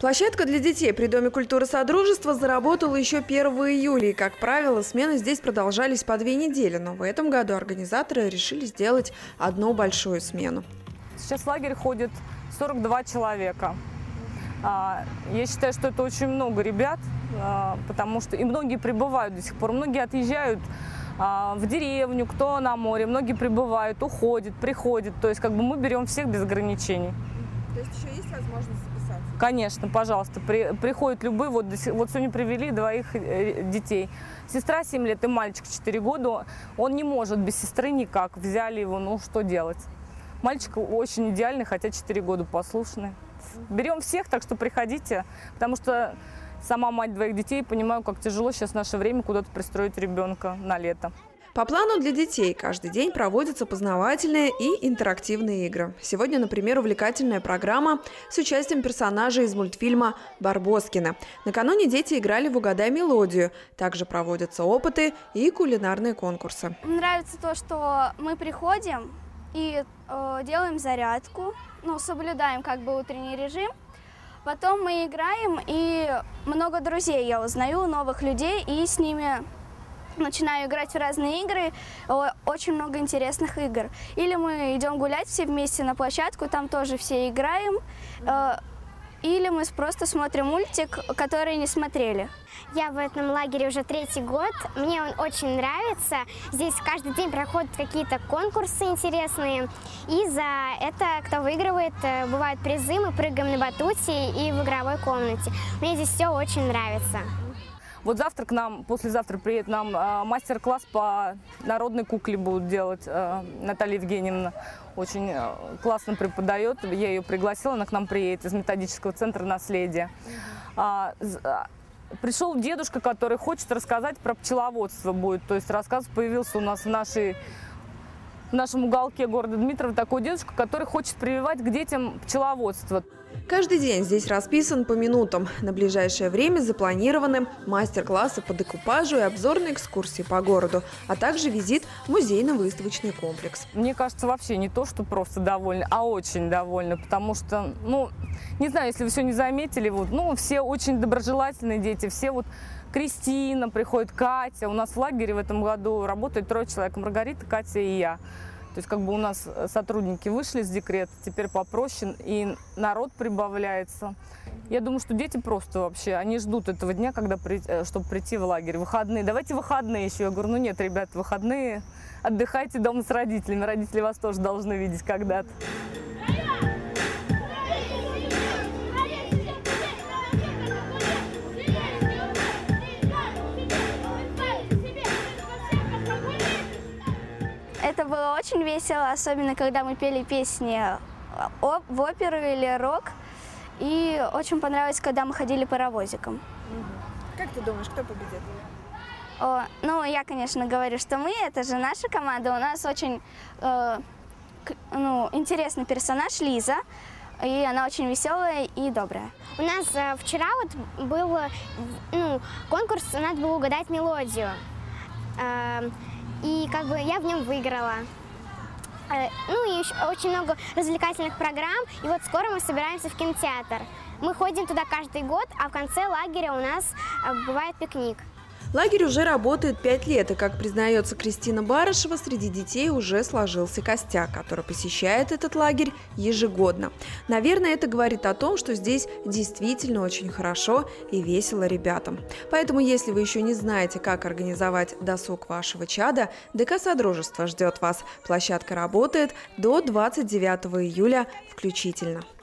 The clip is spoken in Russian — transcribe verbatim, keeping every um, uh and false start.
Площадка для детей при Доме культуры Содружества заработала еще первого июля. И, как правило, смены здесь продолжались по две недели. Но в этом году организаторы решили сделать одну большую смену. Сейчас в лагерь ходит сорок два человека. Я считаю, что это очень много ребят, потому что и многие прибывают до сих пор. Многие отъезжают в деревню, кто на море, многие прибывают, уходят, приходят. То есть как бы мы берем всех без ограничений. То есть еще есть возможность записаться? Конечно, пожалуйста. При, приходят любые. Вот, вот сегодня привели двоих детей. Сестра семь лет и мальчик четыре года. Он не может без сестры никак. Взяли его, ну что делать? Мальчик очень идеальный, хотя четыре года послушный. Берем всех, так что приходите, потому что сама мать двоих детей, понимаю, как тяжело сейчас в наше время куда-то пристроить ребенка на лето. По плану для детей каждый день проводятся познавательные и интерактивные игры. Сегодня, например, увлекательная программа с участием персонажей из мультфильма «Барбоскины». Накануне дети играли в «Угадай мелодию». Также проводятся опыты и кулинарные конкурсы. Мне нравится то, что мы приходим и э, делаем зарядку, ну, соблюдаем как бы утренний режим. Потом мы играем, и много друзей я узнаю, новых людей, и с ними начинаю играть в разные игры, очень много интересных игр. Или мы идем гулять все вместе на площадку, там тоже все играем. Или мы просто смотрим мультик, который не смотрели. Я в этом лагере уже третий год. Мне он очень нравится. Здесь каждый день проходят какие-то конкурсы интересные. И за это, кто выигрывает, бывают призы. Мы прыгаем на батуте и в игровой комнате. Мне здесь все очень нравится. Вот завтра к нам, послезавтра приедет нам э, мастер-класс по народной кукле будут делать. Э, Наталья Евгеньевна очень э, классно преподает. Я ее пригласила, она к нам приедет из методического центра наследия. А, а, пришел дедушка, который хочет рассказать про пчеловодство будет. То есть рассказ появился у нас в нашей... В нашем уголке города Дмитрова такой дедушка, который хочет прививать к детям пчеловодство. Каждый день здесь расписан по минутам. На ближайшее время запланированы мастер-классы по декупажу и обзорные экскурсии по городу, а также визит в музейно-выставочный комплекс. Мне кажется, вообще не то, что просто довольны, а очень довольны, потому что, ну, не знаю, если вы все не заметили, вот, ну, все очень доброжелательные дети, все вот Кристина приходит, Катя. У нас в лагере в этом году работает трое человек: Маргарита, Катя и я. То есть как бы у нас сотрудники вышли с декрета, теперь попроще, и народ прибавляется. Я думаю, что дети просто вообще, они ждут этого дня, когда, чтобы прийти в лагерь. Выходные, давайте выходные еще. Я говорю, ну нет, ребят, выходные, отдыхайте дома с родителями. Родители вас тоже должны видеть когда-то. Это было очень весело, особенно когда мы пели песни в оперу или рок. И очень понравилось, когда мы ходили паровозиком. Как ты думаешь, кто победит? О, ну, я, конечно, говорю, что мы, это же наша команда. У нас очень э, ну, интересный персонаж Лиза. И она очень веселая и добрая. У нас э, вчера вот был ну, конкурс, надо было угадать мелодию. Э, И как бы я в нем выиграла. Ну и еще очень много развлекательных программ. И вот скоро мы собираемся в кинотеатр. Мы ходим туда каждый год, а в конце лагеря у нас бывает пикник. Лагерь уже работает пять лет, и, как признается Кристина Барышева, среди детей уже сложился костяк, который посещает этот лагерь ежегодно. Наверное, это говорит о том, что здесь действительно очень хорошо и весело ребятам. Поэтому, если вы еще не знаете, как организовать досуг вашего чада, ДК Содружества ждет вас. Площадка работает до двадцать девятого июля включительно.